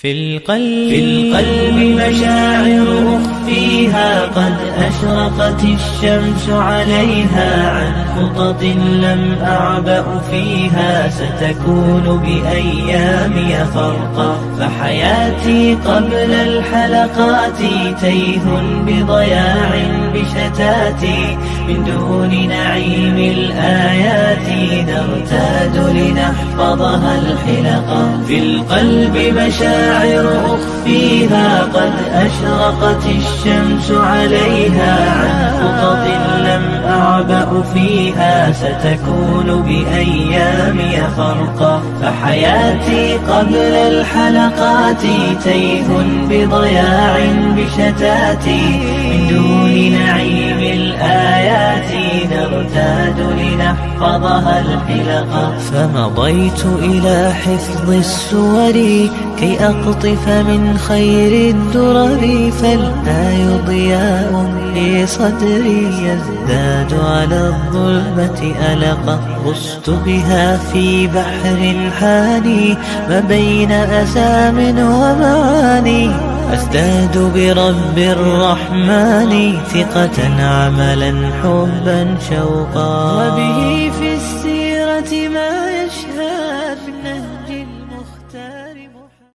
في القلب مشاعر أخفيها، قد أشرقت الشمس عليها، عن خطط لم أعبأ فيها، ستكون بأيامي فرقا. فحياتي قبل الحلقات تيه بضياع بشتاتي، من دون نعيم الآيات نرتاد لنحفظها الحلقا. في القلب مشاعر أخفيها، قد أشرقت الشمس عليها، عن خطط لم أعبأ فيها، ستكون بأيامي فرقا. فحياتي قبل الحلقات تيه بضياع بشتاتي، من دون نعيم الآيات نرتاد لنحفظها الحلقا. فمضيت إلى حفظ السور كي أقطف من خير الدرر، فالآي ضياء في صدري يزداد على الظلمة ألقا. غصت بها في بحر حاني ما بين أسام ومعاني، أزداد برب الرحمن ثقة عملا حبا شوقا. وبه في السيرة ما